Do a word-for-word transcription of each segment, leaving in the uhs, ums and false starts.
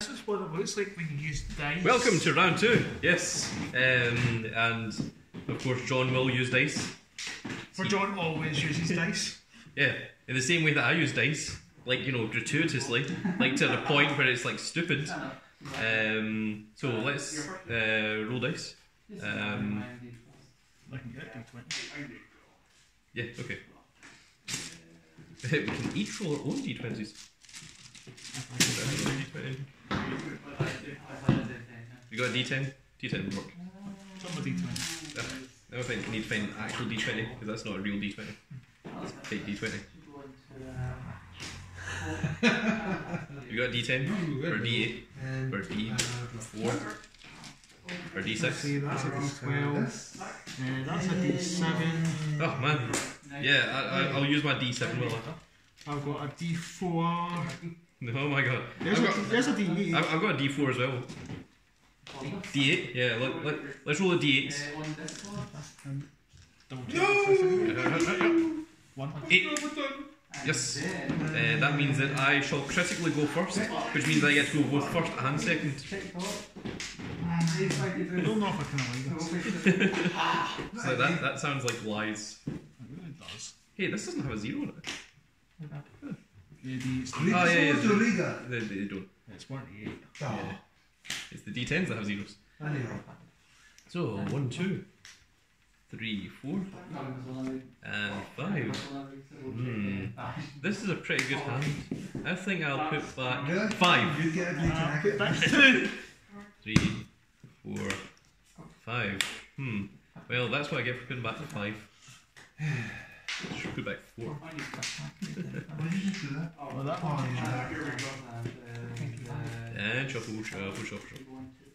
This is what it looks like when you use dice. Welcome to round two. Yes, um, and of course John will use dice. For John always uses dice. Yeah, in the same way that I use dice, like you know, gratuitously, like to the point where it's like stupid. Um, so let's uh, roll dice. Um, I can get a D twenty. yeah, okay. We can each roll our own D twenties. You got a D ten? D ten would work. Some of D twenty. Yeah. Now I think we need to find an actual D twenty because that's not a real D twenty. It's a fake D twenty. You got a D ten? Or D eight? Or D four? Or D six? See, that's a D twelve. Uh, that's a D seven. Oh man. Yeah, I, I, I'll use my D seven will I? I've got a D four. Oh my god. There's, I've a, got, there's a D eight. I've, I've got a D four as well. D eight? Yeah, let, let, let's roll a D eight. No! One. Eight. Yes. Uh, that means that I shall critically go first, which means I get to go both first and second. I don't know if I can like this. So that, that sounds like lies. It really does. Hey, this doesn't have a zero in it. Yeah, the, Oh, yeah, yeah, yeah. They, they don't. it's one D eight. Yeah. It's the D tens that have zeros. So, one, two, three, four, and five. Hmm. This is a pretty good hand. I think I'll put back five. You get a Put back two. Three, four, five. Hmm. Well, that's what I get for putting back the five. Should put back four. Well, that one. And shuffle, shuffle, shuffle, shuffle.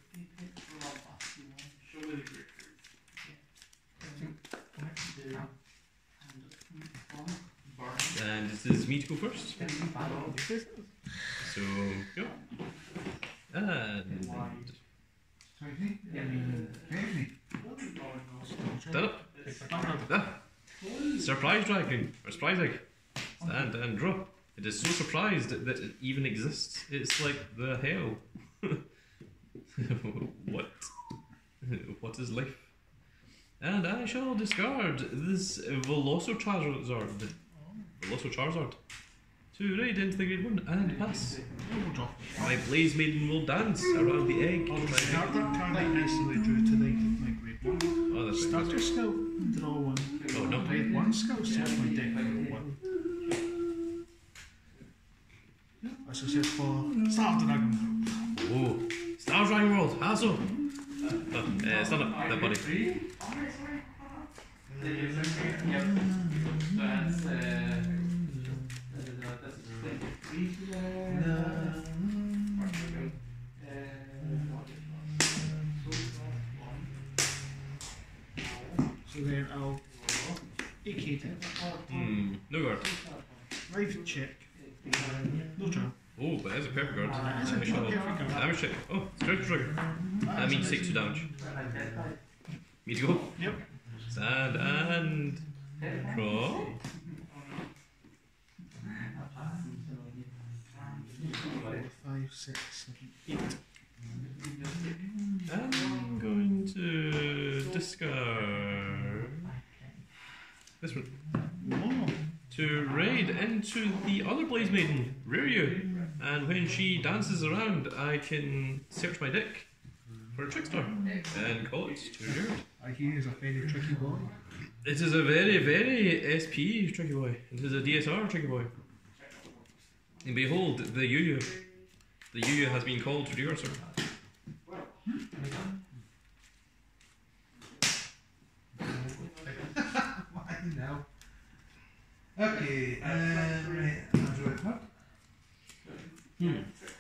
And this is me to go first. So, go. And... Stand up. Ah. Surprise dragon, or surprise egg. Stand and draw. It is so surprised that it even exists. It's like the hell. What? What is life? And I shall discard this Velocicharizard. Velocicharizard. To raid into the grade one and pass. My Blaze Maiden will dance around the egg. I'll start that card I nicely drew to the my grade one. Oh, that's Start your skill, draw one. Oh, no. Grade one skill, search my deck for one. As I said for Star Dragon. Oh, Star Dragon World, Hassel. Oh, uh, stand up, that buddy. So then I'll A K it. Hmm, no guard. Life check. No charm. Oh, but that's a perfect guard. Uh, it's a I shall perfect guard. damage check. Oh, stretch trigger. That means take two damage. Me to go? Yep. Stand and draw. Five, six, seven, eight. I'm going to discard this one. Oh. To raid into the other Blaze Maiden, Ryu. And when she dances around, I can search my deck for a trickster and call it to Jared. I hear he's a very tricky boy. It is a very, very S P tricky boy. It is a D S R tricky boy. And behold, the Yu Yu. The Yu Yu has been called to your sir. now. Okay, um, right, I'll draw a card. Hmm.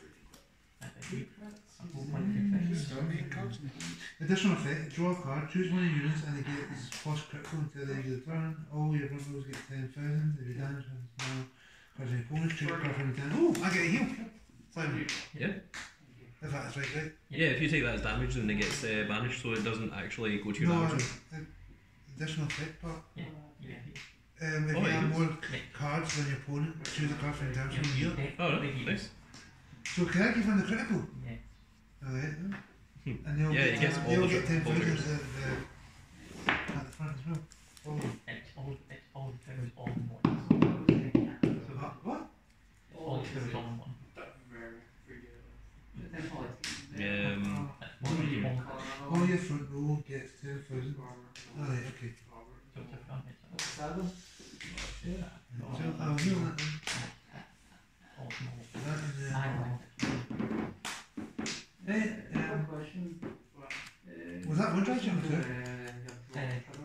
Additional effect, draw a card, choose one of your units and it gets plus critical until the end of the turn. All your runners get ten thousand. If you damage now, cards any bonus, choose a card from the turn. Oh, I get a heal! Simon. Yeah. If that's right, right? Yeah, if you take that as damage, then it gets uh, banished, so it doesn't actually go to your No, damage. uh, additional effect part. Yeah. Yeah. Um, if Oh, you yeah. have more cards than your opponent, choose a card from the turn from here. Oh, right. Nice. So can I give him the critical? Alright. And you'll Yeah, get, he gets ten, all you'll the get ten full figures triggers. at the, at the front as well. Oh. It's all, it's all triggers all in one. Uh, what? All triggers all in one. Um, That's one you won't. All your front row gets ten thousand. Alright, okay. So it's a front, it's a Yeah. So, I'll do that then. all small. That and I then. know. Hey, um, was that one drive channel too? Uh,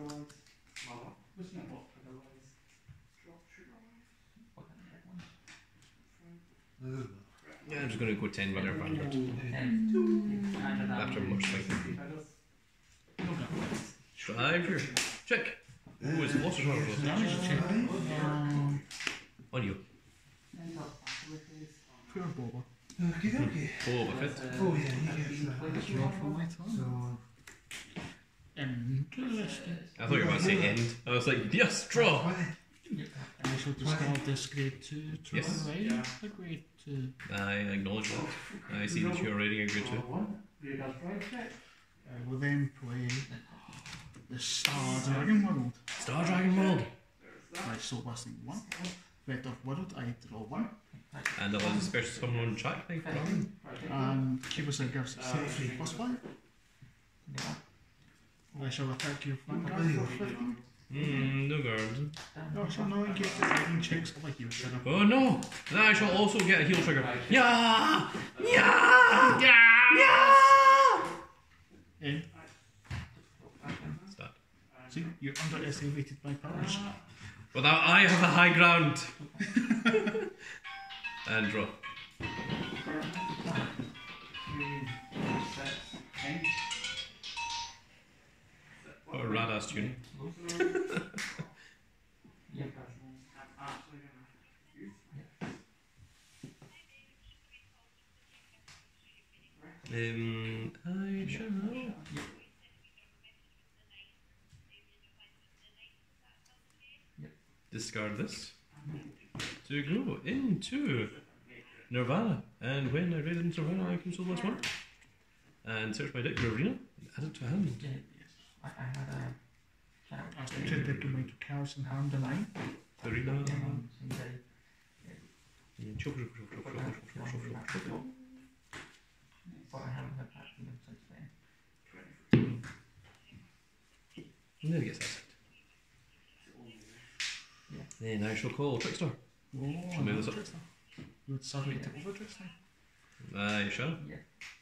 No, there's not. yeah, I'm just going to go ten runner bandit. Yeah. After much thinking. Drive here. Check. Ooh, it's lost as well. Damage check. Um, On you. Poor Boba. Okay, okay. Oh, but fit. Oh yeah, he gets that. Draw for my turn. So, Interesting. I thought you were about to say end. I was like, yes, draw. twenty. I shall discard this grade two to Yes. away a grade two. I acknowledge that. I see that you're rating a good too. I will then play the Star Dragon World. Star Dragon World. My soul busting one. Red of World, I draw one. And allows a special summon on track knife. Brahmin. And Cubicide gives three plus five. I shall attack your Vanguard for fifteen. Hmm, no guard. I shall now get the fighting checks of a heal trigger. Oh no! Then I shall also get a heal trigger. Yeah! Yeah! Yeah! And Start. see, you're underestimated by powers. But now I have a high ground. And draw. What a rad ass tune. Um, I shall discard this to go into Nirvana, and when I raid into Nirvana, I can soul plus one and search my deck for Varina and add it to hand. I, I had a. I started to make two cards in hand and line. Varina. Um, somebody- And chop, chop, chop, chop, chop, chop, chop, chop, chop, chop, chop. But I haven't heard back from them since then. And then it gets that. Then I shall call Trickster. Oh, Shall move this up. Overdress now. You would submit to Overdress now. I shall. Yeah.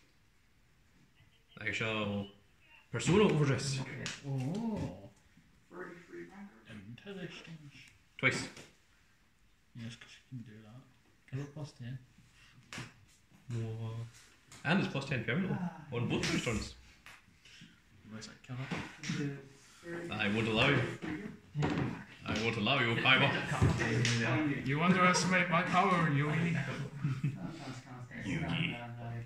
I shall Persona Overdress. Oh. Interesting. Twice. Yes, because you can do that. Give it plus ten. And it's plus ten permanently on both those turns. Where's that cover? I won't allow you. I won't allow you, Piper. You underestimate my power, Yugi. Yugi.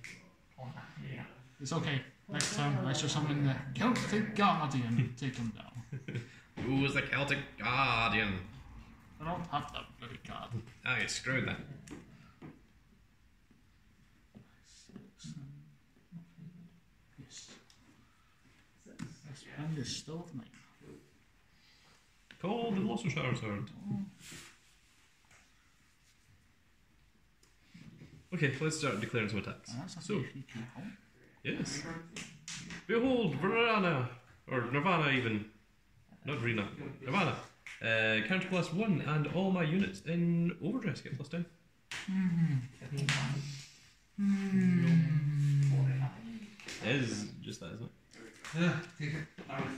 It's okay. Next time, I shall summon the Celtic Guardian and take him down. Who is the Celtic Guardian? I don't have that bloody card. Ah, you screwed that. Yes. This hand is still of mine. Call the Blossom Shower Sword. Okay, let's start declaring some attacks. Ah, that's a So, sneaky hole. yes. Behold, Varina, or Nirvana even. Not Varina. Nirvana. Uh, counter plus one, and all my units in Overdress get plus ten. It is just that, isn't it? yeah, take it.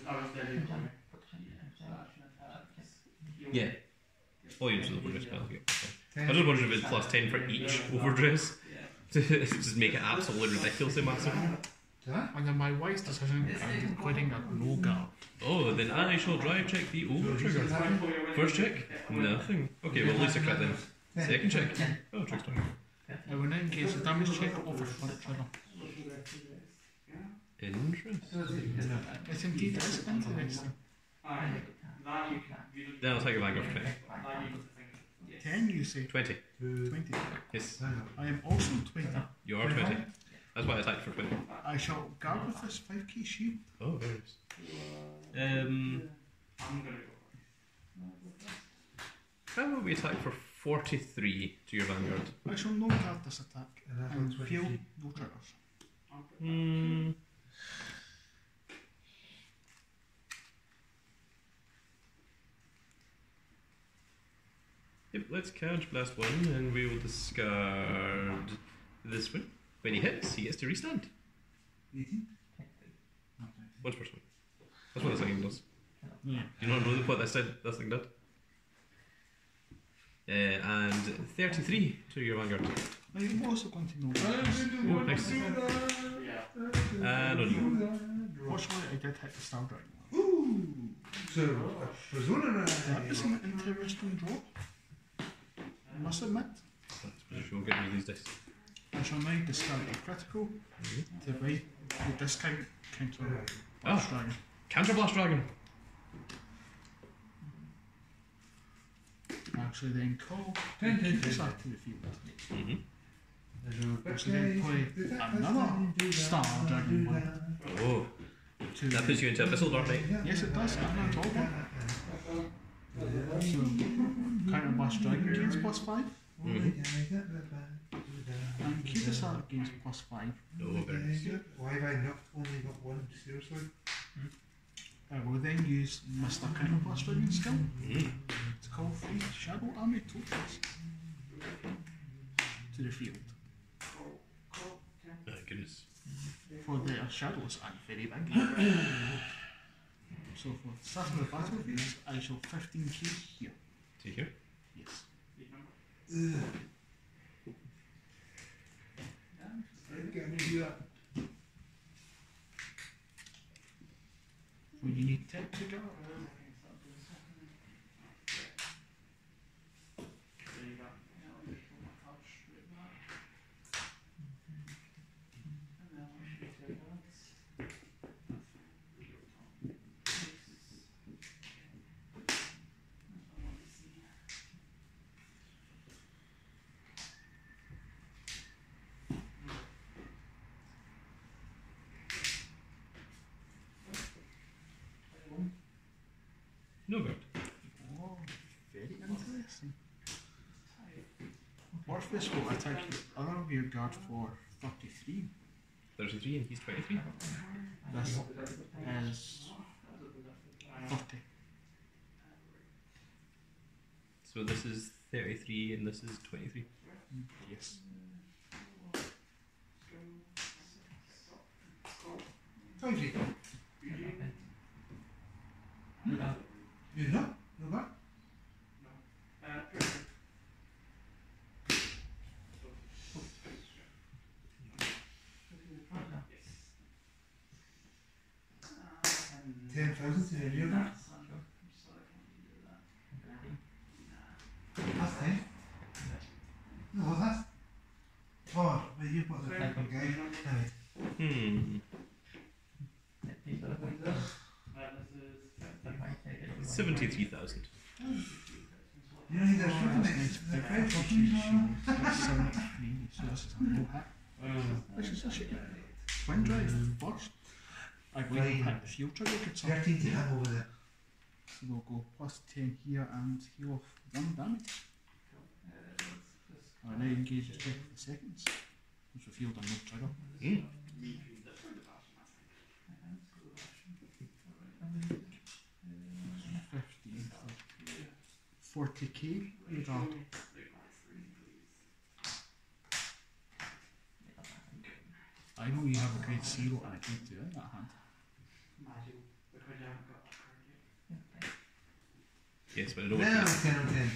Yeah. All units with Overdress spells get plus ten. I Ten. just wondered if it's plus ten for each Overdress. To just make it absolutely ridiculously massive. Did I? Under my wise decision, I'm quitting at no guard. Oh, then I shall drive check the over trigger. First check? Nothing. Okay, well at least a crit then. Second check. Oh, trickster. I will now engage the damage check of a front trigger. Interesting. It indeed is interesting. Then I'll take a Vanguard for twenty. ten, you say? twenty. Two. twenty. Yes. Hang on. I am also twenty. You are twenty. That's why I attacked for twenty. I shall guard with this five K shield. Oh, very nice. Um, how about we attack for forty-three to your vanguard? I shall no guard this attack. And that And one's feel twenty-three. no triggers. Hmm. Yep, let's counter blast one and we will discard this one. When he hits, he gets to restand. eighteen? Once per turn. That's what this thing does. Yeah. Do you not know what this, did, this thing did? Uh, and thirty-three to your vanguard. I'm also going to know this. Oh, nice. And on you. Fortunately, I did hit the Star Dragon. Ooh! So, a persona That is an interesting draw. I must admit. If you'll get me these dice. I shall now discard a critical to write the discount counter Ah. Blast Dragon. Counter blast dragon. Actually, then call Ten, ten, this ten. out to the field. Mm-hmm. So then play another Star Dragon one. Oh, To that puts you into Abyssal Dark Knight. Yes, it does. I'm not told one. So, counter Blast Dragon gains plus five. Mm-hmm. And Cubisar gains plus five. Oh, very nice. Why have I not only got one? Seriously? I will then use Mister Counter Blast Dragon skill Mm. to call three Shadow Army tokens to the field. Oh, goodness. For their shadows and very big. So for starting the battlefield, I shall fifteen K here. To here? Yes. So you need ten to go. No good. Oh, very interesting. Orfist will attack your other rear guard for thirty-three. thirty-three and he's twenty-three. This is thirty. So this is thirty-three and this is twenty-three. Yes. twenty. You know? No back? Ten thousand to the real. That's ten. No, that's. Oh, but you've got the fucking guy. Right. Hmm. Seventy-three thousand. You know, he does something Nice like the big crowd fifty fucking That's seventy-three, so this is a low hit. This is a shit. Twin drive first. I will Fine. hit the fuel trigger could something. thirteen to him over there. So we'll go plus ten here and heal off one damage. I now engage it for seconds, which will field on no trigger. Mm. fifteen, forty K regard. I know you have a grade zero and a grade two in that hand. Yes, but I don't Now want ten on ten.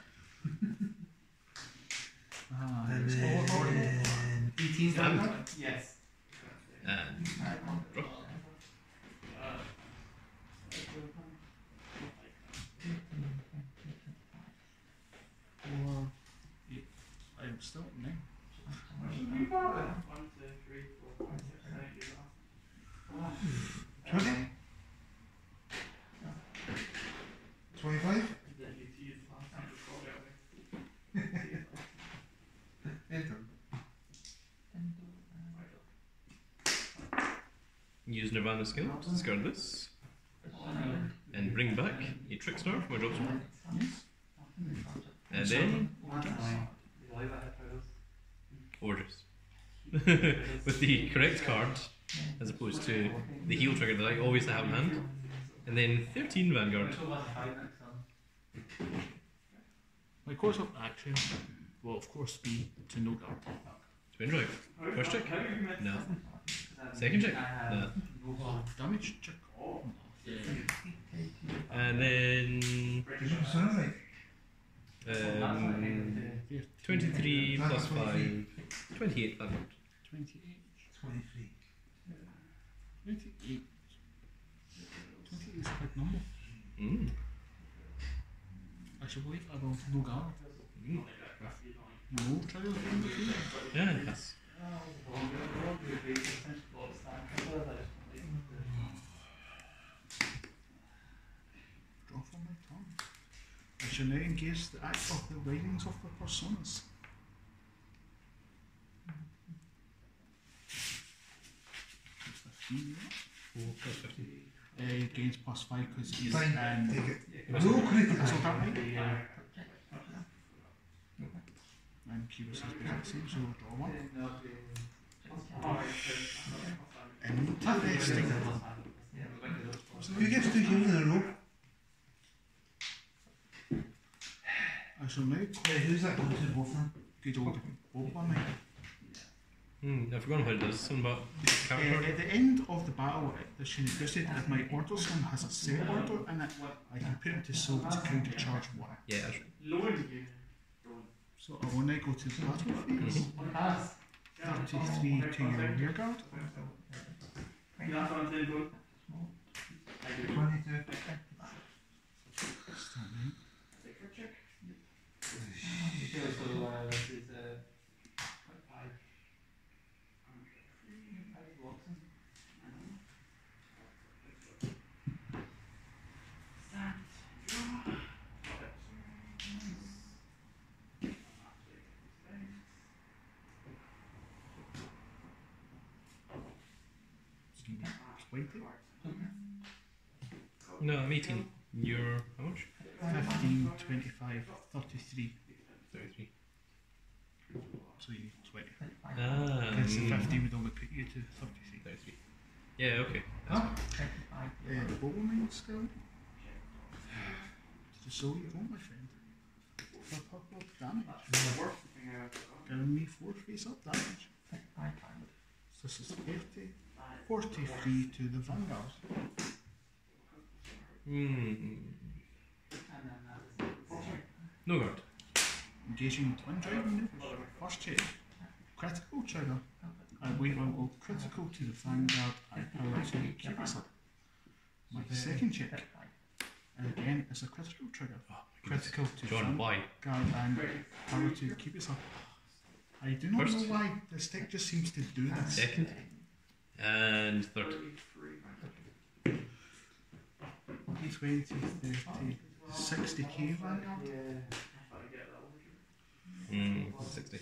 Ah, And it's all order. then eighteen And- back. Yes. And drop. Or eight. I'm still at nine. twenty. twenty-five. Enter. use Nirvana skill to discard this. And bring back a Trickstar from my drop zone. And then OverDress. With the correct card, as opposed to the heal trigger that I always have in hand. And then thirteen Vanguard. My course of action will of course be to no guard. Spin drive. First check? No. Second check? No. Damage check. And then Did you sound like? um, twenty-three plus five, twenty-eight Vanguard. twenty-eight. twenty-three. twenty-eight. twenty-eight is a big number. Mm. I should believe I will no guard. Mm. No triggers in the field. Yeah, yes. Draw from my turn. I shall now engage the act of the writings of the personas. fifteen, Four plus fifteen. uh, gains plus five because he's Fine, um, take it. No critical. so that right? And Cubus is basically so we'll draw one. Interesting. Who gets two heals in a row? I shall now Hey, who's that going to? Both of them? good old Boba mate. Hmm, I've forgotten how it does. Something about Uh, character. at the end of the battle, the Shinigami, if my order zone has a set order in it, I can put it to soul to counter charge one. Yeah, that's right. So I will now go to the battlefield. thirty-three to your rear guard. twenty-two. Stand right. twenty. No, I'm eighteen. You're how much? fifteen, twenty-five, thirty-three. thirty-three. So you need twenty. Ah, Because the mm, fifteen would only put you to thirty-three. thirty-three. Yeah, okay. That's fine. Uh, the bubble mine skill. To the soul you want, my friend. For purple damage. Giving me four face up damage. So this is thirty. forty-three to the Vanguard. Hmm. No guard. Engaging twin drive maneuvers. First check. Critical trigger. I wait on go critical to the Vanguard and power to keep us up. My second check. And again it's a critical trigger. Oh, my goodness. Critical to John, why? Vanguard and power to keep us up. I do not First. know why this deck just seems to do this. Second. And third. twenty, thirty, sixty k Vanguard. Hmm. sixty.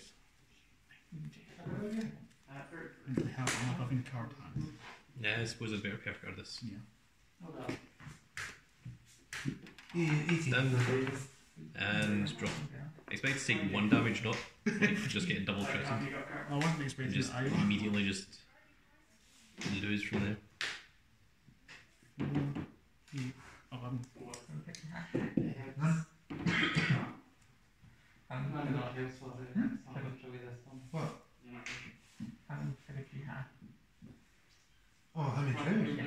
And they have an eleven card hand. Yeah, I suppose I'd better perf guard this. Yeah. eighteen. Stand. And drop. Expect to take one damage, not like, just get double threatened. I wasn't And expecting just it either. immediately just lose from there. Mm, eight, eleven. None. What? Oh, how many triggers?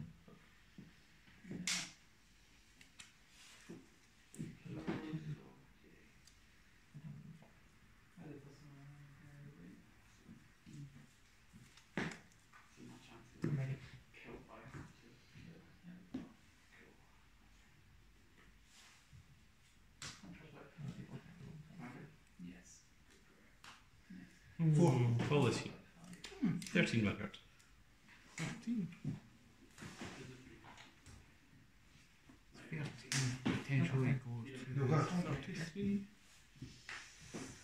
Four. Full this here. thirteen Vanguard. thirteen. thirteen. Potentially go No to guard. thirty-three.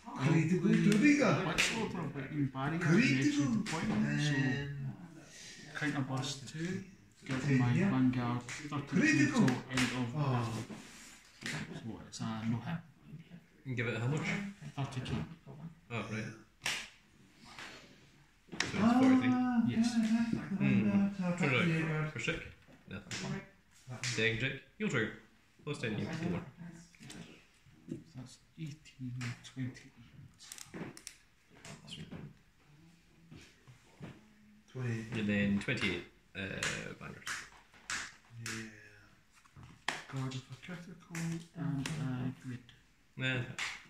Critical to bigger. What's order waiting barrier Critical. next to the point? So And counterburst two. Give my Vanguard thirty Critical. total end of Oh. battle. So it's a no hit. And give it how much? thirty k. Oh, right. So it's forty-three. Ah, Yes. Hmm. I'll Turn talk to you it about out. For sick? Nothing. Second check. Heal trigger. Plus ten, you four. That's eighteen, twenty-eight. twenty. And then twenty-eight. Uh, bangers. Yeah. Guard for critical and uh, grid. Nah.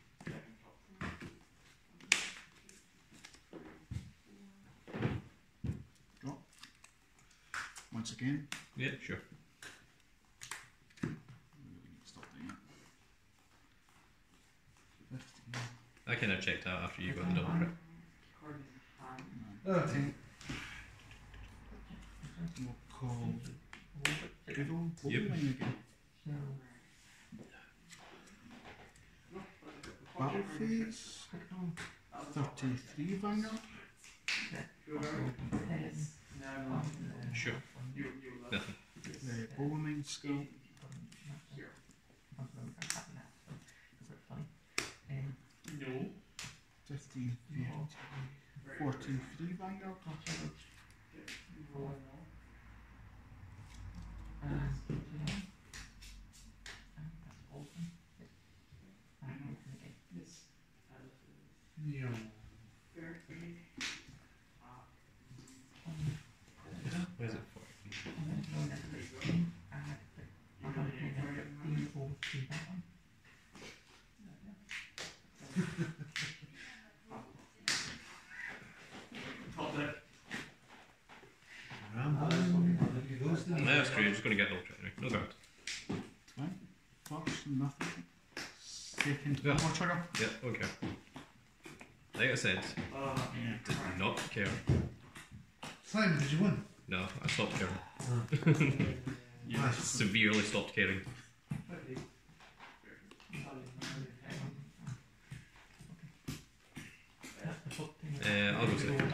Drop. Once again. Yeah, sure. Stop doing that. fifteen. I kind of checked out after you got the double crit. Oh, ten. We'll call good old Yep. bowling again. Battle phase. thirty-three Vanguard. Sure. Nothing. The bowling skill. fifteen, fifteen, fourteen, three Vanguard. yeah. Where's it for? Rambling. Goes to the- No, that's great. I'm just going to get no crit anyway. No guard. Fine. First, nothing. Second, Yeah. more trigger. Yeah, okay. Like I said, Yeah. did not care. Simon, did you win? No, I stopped caring. Yes. Severely stopped caring. Uh, I'll go second.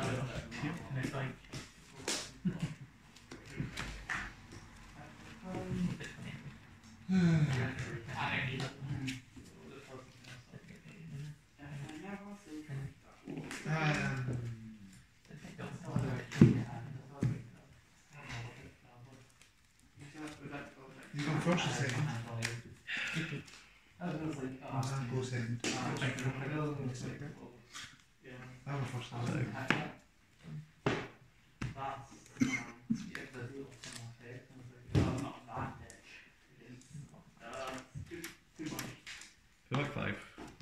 Um, you go first or second? I'll go second. I'll go first. So, Black five.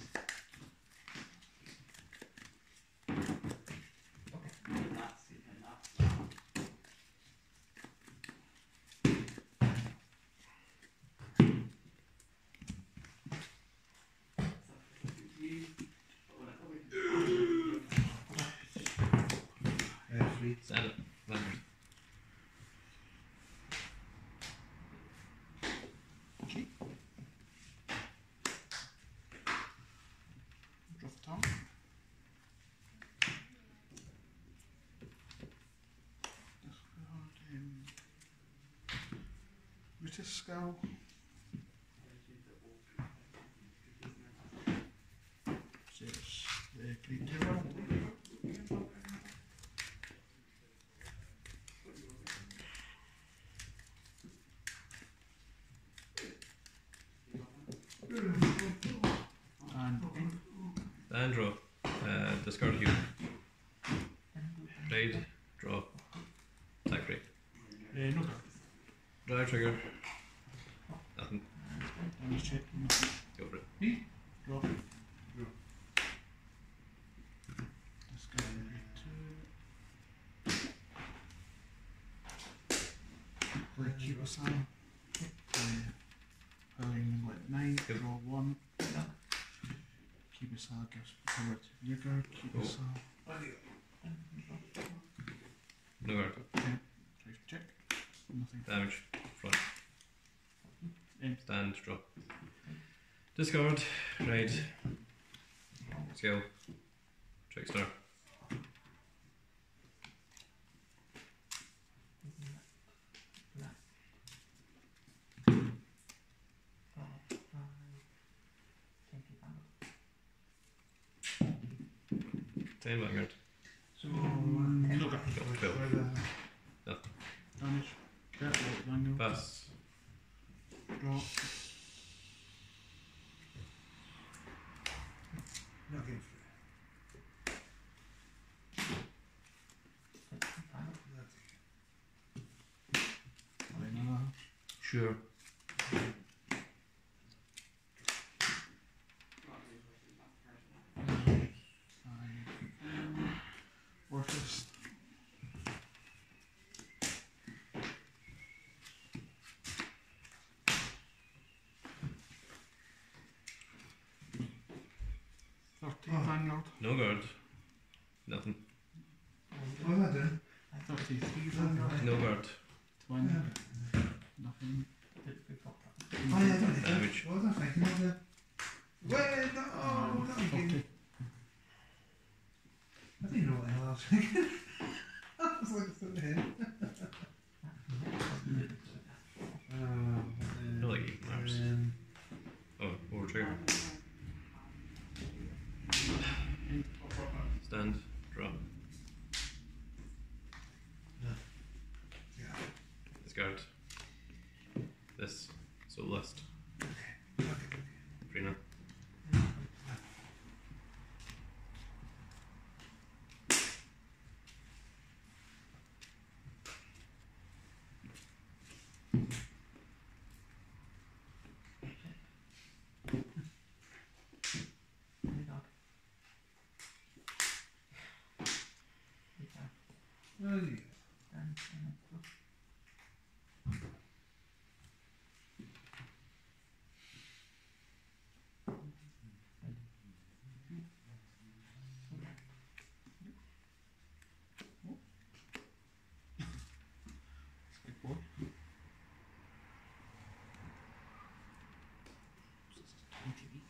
Uh, three. Stand it. Vanguard. Okay. Drop down. Discard um, Rootus Skull. Says the Great Hero. And in. And draw. Uh, discard here. Raid. Draw. Attack break. Uh, no guard. Drive trigger. Nothing. Damage check. Nothing. Go for it. Draw. Draw. Discard two. Play Cubicide. Play Howling like nine. Yep. Draw one. Cubicide gives power to your guard. Cubicide. No guard. Drive check. Nothing. Damage. Front. End. Stand. Draw. Discard. Raid. Skill. Trickster. ten Vanguard. So, Mm, uh, no go. for Twelve. the- Damage. Crit roll. Vanguard. Pass. Draw. Not getting through. That's Varina. Sure. Orfist. Thirty Oh. Vanguard. No guard. Nothing. What was I doing? Thirty-three Vanguard. No guard. Twenty. Nothing. Oh yeah, I don't need Damage. that. What was I thinking of there? Wait, no, oh, that was Forty. good. I didn't know what the hell I was thinking. I was like, it's at the head. Um, I like eight maps. um, Oh, over trigger. Stand. Draw. yeah. This guard. This. So list. Okay. Varina. Well, yeah. Big boy. twenty-eight.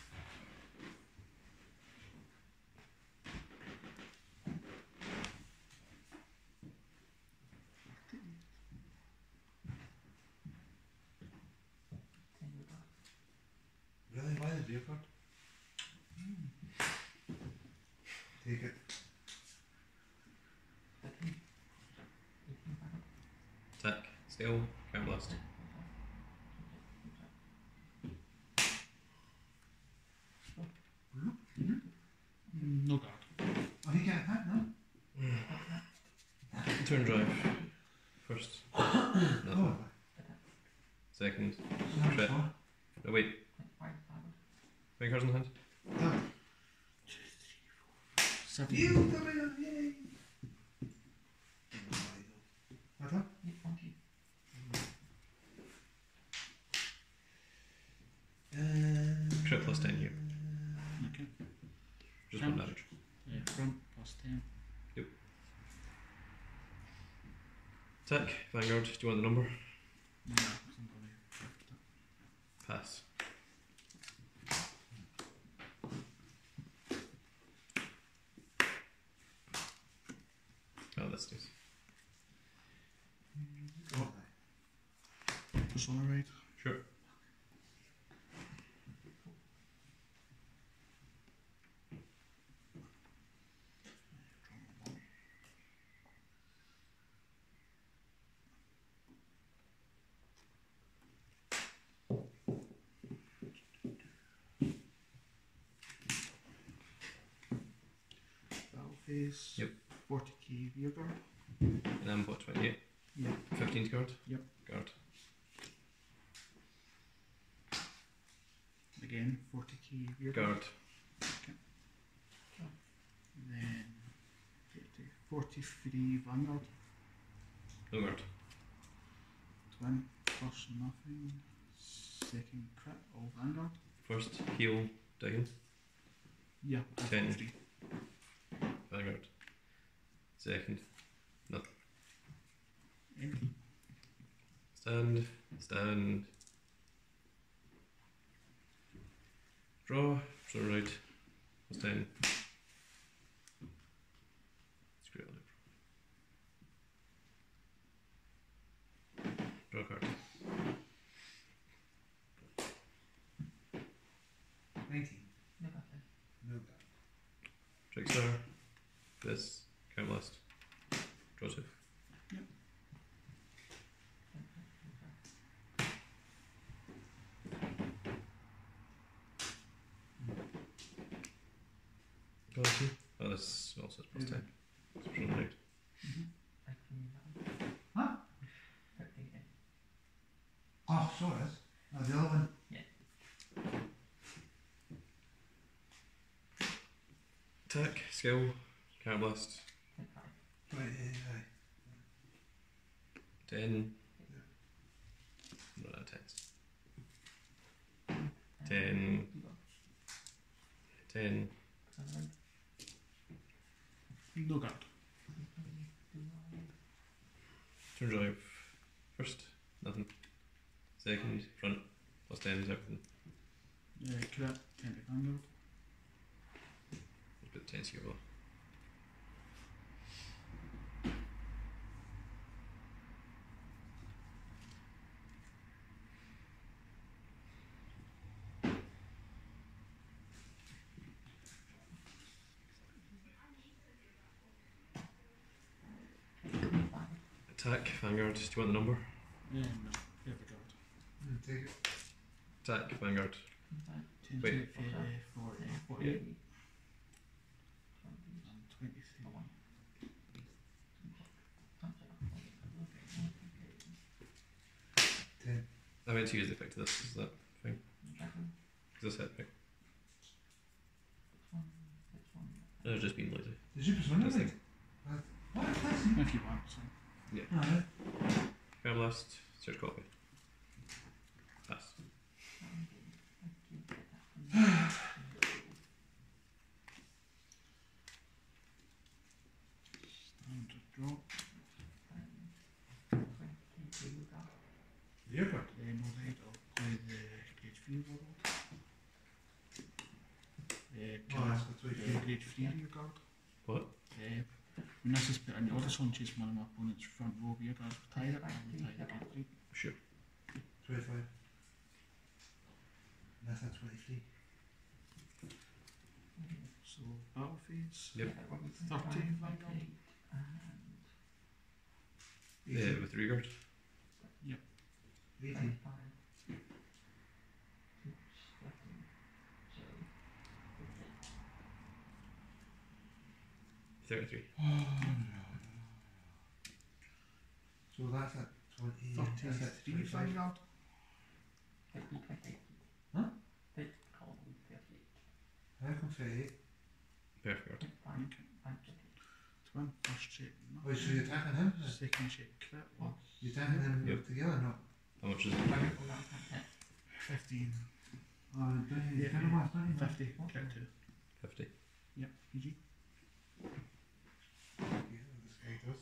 Really? Why the deer card? Take it. Attack. Steal. Count blast. No guard. Oh, he can't attack, no? Turn drive. First. Nothing. Oh, Second. so that's Crit. four. No, wait. Three cards in hand. Oh, Seven. you come in, yay! What up? Um, Crit plus ten here. Okay. Just one damage. Yeah, front plus ten. Attack. Vanguard. Do you want the number? Yeah, somebody. Pass. Oh, this does. Just on the right. Sure. Battle phase. Yep. forty k rear guard. And then what, twenty-eight? Yep. fifteenth guard? Yep. Guard. Again, forty k rear guard. Guard. Then fifty, forty-three Vanguard. No guard. Twin plus nothing. Second crit, all Vanguard. First, heal, down. Yeah, I've got Ten. three. Vanguard. Second. Nothing. Empty. Stand. Stand. Draw. So right. Plus ten. Screw it. Draw a card. nineteen. No god. Trickstar. This. Count last. Draw two. Yep. Draw two. Oh, this also says plus ten. It's from right. Huh? Oh, so it is. Oh, the other one. Attack, skill, count blast. Right, aye. ten. Not out of tens. ten. ten. No guard. Turn drive. First, nothing. Second, front, plus ten is everything. Uh, crit, ten to Vanguard. Let's put ten here though. Attack, Vanguard. Do you want the number? Yeah, no. Yeah, the guard. Mm, take it. Attack, Vanguard. ten Wait. to uh, forty, forty-eight. And twenty-three. Ten. I meant to use the effect of this. Is that thing? Is this it? Right. No, just being lazy. Did you press one This of it? thing. What? That's If you want, so. Alright. Count blast, search copy. Pass. And draw. The aircraft. Then we'll head up play the grade three level. Uh, Oh, that's the twenty-three. uh, grade three rear guard. What? Uh, when this is put in, all this one chase one of my opponent's front row rear guards with tie it, and we'll tie the grade three. Sure. twenty-five. That's at twenty-three. So battle phase. Yep. thirty Vanguard. Yeah, with regard. eighteen. thirty-three. So that's at twenty. That's at thirty-three twenty-five. Vanguard. Huh? How come thirty-eight? Perfect. Twin first check. Oh, so you're attacking him? Second check crit. What? You're attacking him Yep. together, no? How much is it? Fifteen. Oh, don't you? Yeah. Kind of last, don't you? Fifty. Crit two. fifty. Yep. P G. Yeah, this guy does.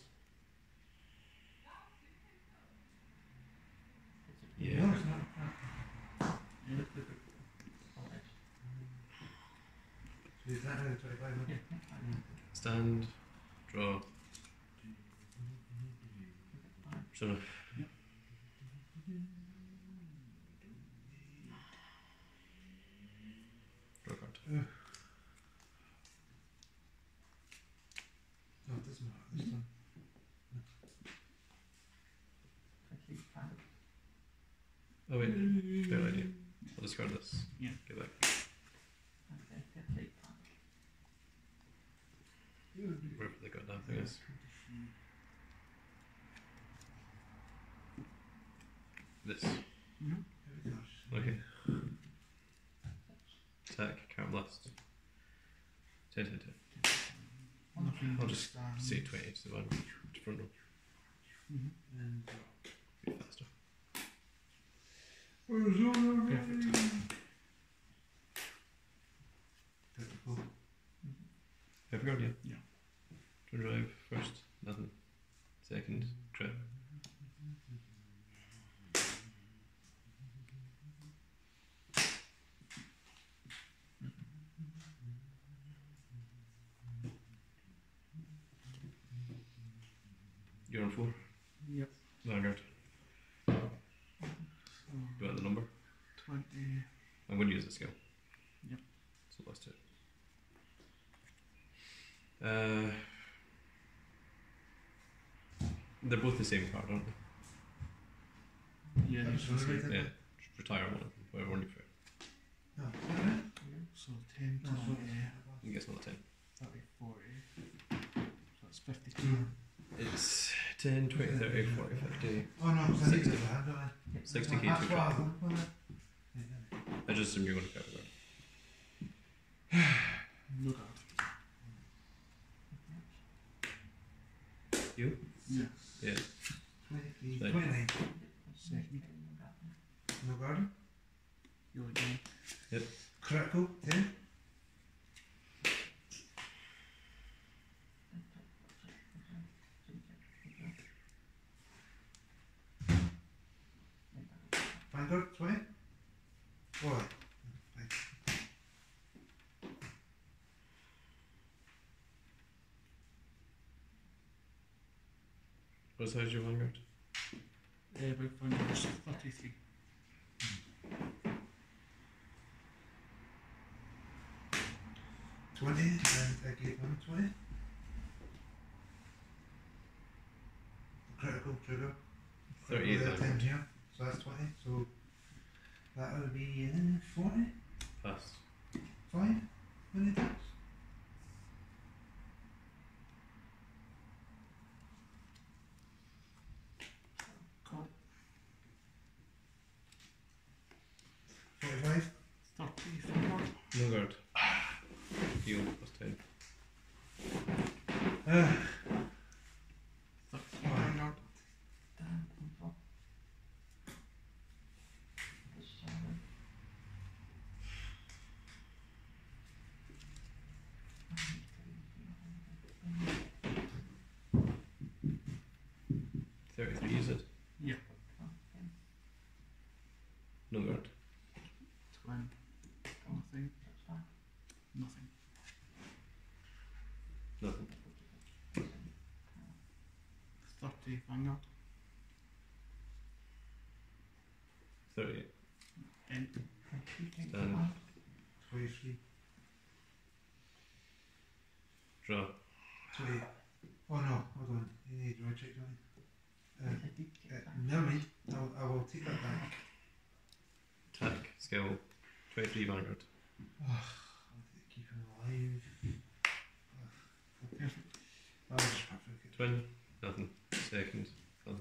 Yeah. No, it's not. Yeah. So you're attacking at twenty-five, no? Stand. Draw. Persona. Yep. Draw a card. No, it doesn't matter. This one. Oh wait, bad idea. I'll discard this. Yeah. Get back. Wherever the goddamn thing is. This. Mm-hmm. Okay. Attack, count blast. ten, ten, ten. Nothing I'll but just stand. say twenty to the one to front row. Mm-hmm. And Be faster. Perfect. typical. Have you got yeah? Yeah. Turn drive first, nothing. Second, crit. You're on four. Yep. Vanguard. So, Do you want the number? twenty. I'm going to use the skill. Yep. So let's do it. Uh, they're both the same card, aren't they? Yeah, That's you should right, say. isn't Yeah. it? Just retire one of them, whatever one you prefer. No, is that right? So ten, That's what twenty, You guess another ten. thirty, forty. So that's fifty-two. Mm. It's ten, twenty, thirty, forty, fifty. Oh no, because I need to sixty. get the hand, don't I? sixty k That's to what I travel. thought about it. Yeah, yeah. I just assume you're going to cover that. No guard. You? Yeah. Yeah. twenty-three, Right. twenty-nine. Second. No garden. You're again. Critical, ten. Vanguard, twenty. Boy. What size is your vanguard? Uh, about Vanguard's thirty-three. twenty, and I gave him twenty. Critical trigger. thirty-eight Critical vanguard. ten here, so that's twenty. So that would be uh, forty. Pass. Five. Many attacks. Call. Forty-five. thirty, Vanguard. No guard. Heal plus ten. Uh, thirty, Vanguard. thirty-three, is it? Yeah. No guard. Twin. Nothing. Nothing. Nothing. thirty, Vanguard. thirty-eight. End. Stand. twenty-three. Draw. twenty. Oh no, hold on. You need to check, don't you? Uh, uh, never mind. I'll, I will take that back. Attack. Skill. twenty-three vanguard. I'll keep him alive. Perfect. That was just perfect. Twin. Nothing. Second. Nothing.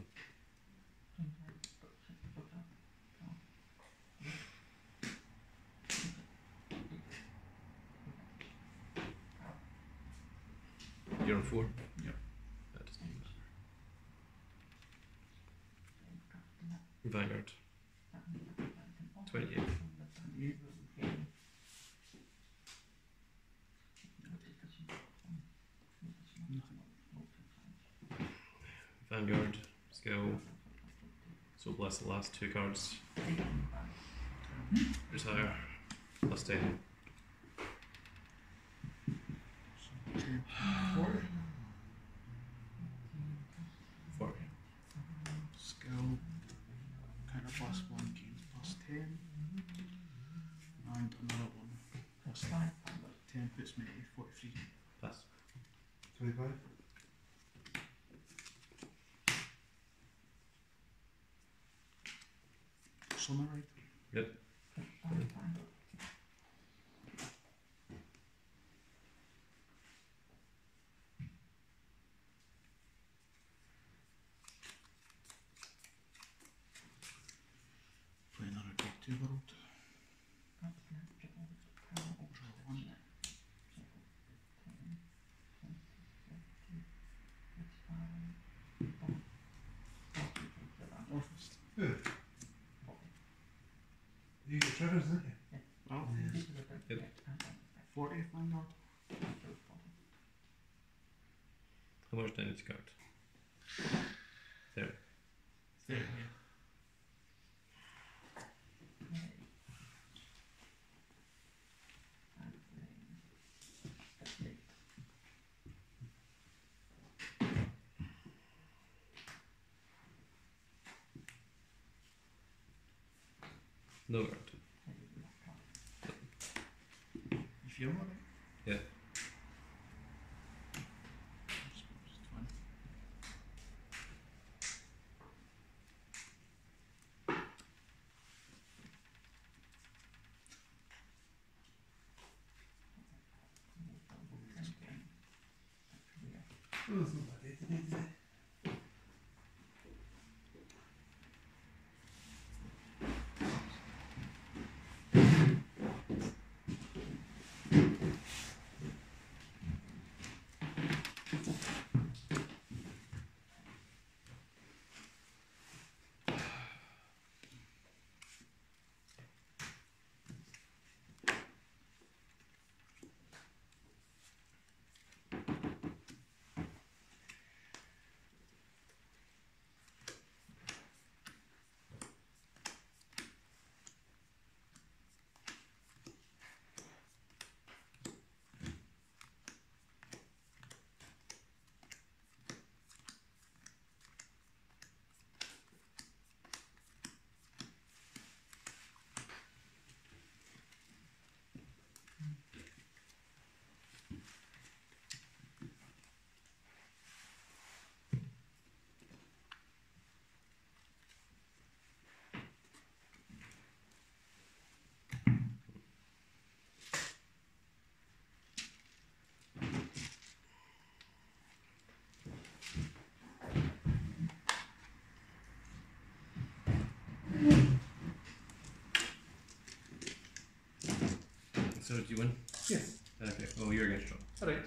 You're on four? Yep. That doesn't matter. Vanguard. twenty-eight. twenty-eight. Nothing. Vanguard. Skill. So bless the last two cards. Retire. Plus ten. So ten, forty. forty. Skill. Counter plus one, gains plus ten. And another one. Plus ten puts me at forty-three. Pass. twenty-five. Summer right? Yep. Play another big two world. Draw one. Orfist. Who? You get triggers, didn't you? Well, Yep. forty Vanguard. How much damage card? There. There. No guard. You feel alright? Yeah. So, do you win? Yes. Okay, well, you're against John. Alright.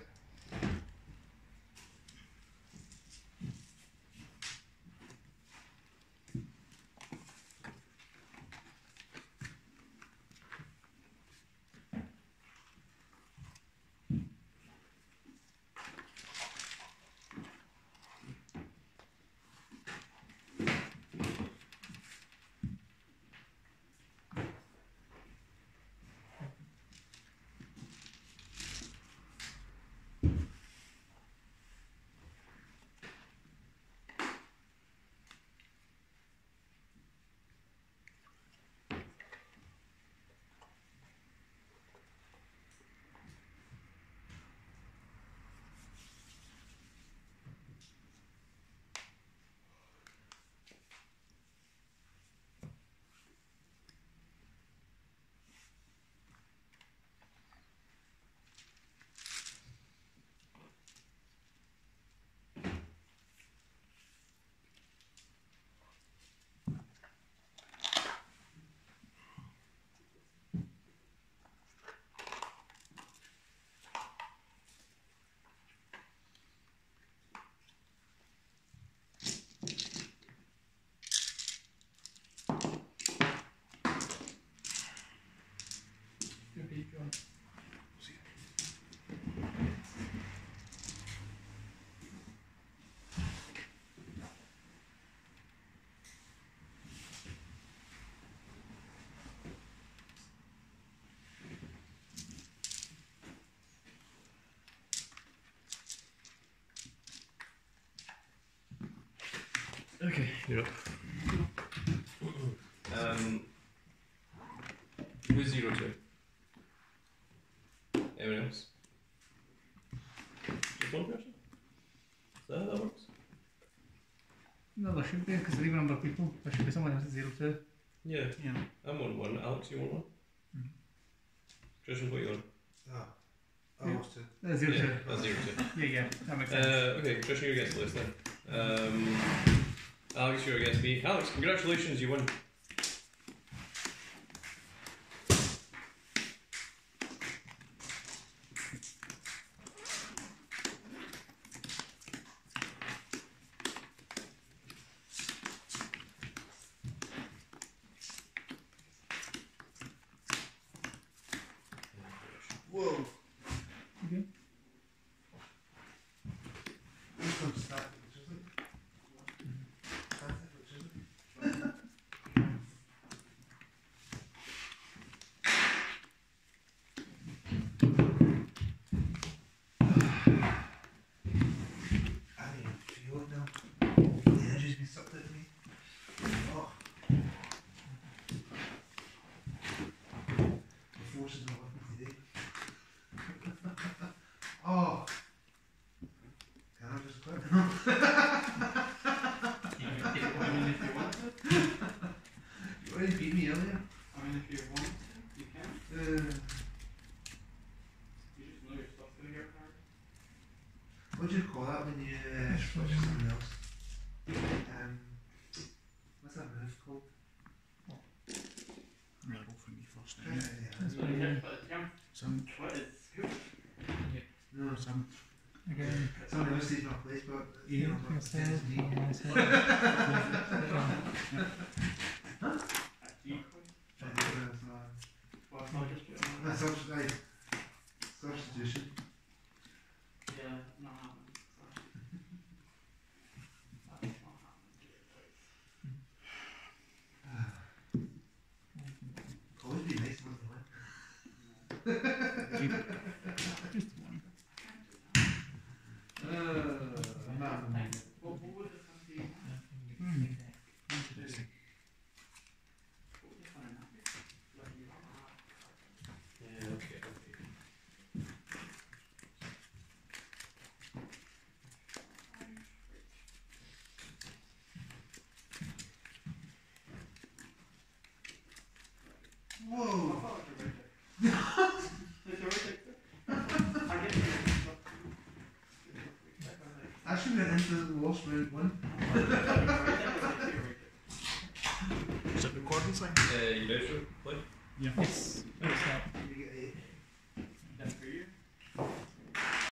Okay, you're up. Um, who's zero two? Anyone else? Just one person? Is that how that works? No, there should be, because there are even other people. There should be someone else at zero two. Yeah, Yeah. I'm on one. Alex, you want one? Mhm. Tristan, what you on? Ah. I Yeah. lost it. Uh, zero Yeah, two. that's zero two. Yeah, yeah, that makes sense. Uh, okay, Tristan, you're against the list then. Um, Alex, you're against me. Alex, congratulations, you won. Whoa. Okay. This one's static, which is it? Static, which is it? I don't even feel it now. The energy's been sucked out of me. Oh. The force is not with me today. Oh. Can I just quit? You can take one in if you want to. You already beat me earlier. I mean, if you want to, you can. Uh, You just know your stuff's gonna get hard. what do you call that when you uh, switch to something else? Um, what's that move called? I'm going to go for me first Yeah, now. yeah. That's But fine. yeah, but yeah, Some, what is scoop? No, some. Again. someone else takes my place, but Yeah, you know, but yourself, it's me. myself. A decoy? Trying to get us, uh, Well, I'll just put it on. that's subs- like, substitution. Yeah, not happening. That's not happening. Always be nice not to win. Just one. Uh, man. What, what would the fun be? Hmm. Interesting. What would the fun in that be? Like, you don't have- Yeah, okay, okay. Whoa! I thought it was a right It's a right I get it. I should have into the lost round one. Is it recording thing? Uh, you ready to play? Yeah. Yes.